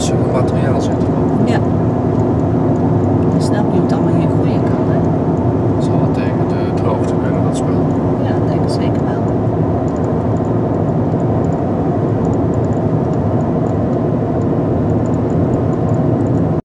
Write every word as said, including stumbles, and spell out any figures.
rotsige materiaal zit erop. Ja. Dan snap je hoe het allemaal hier groeien kan, hè? Het zal wel tegen de droogte kunnen, dat spel.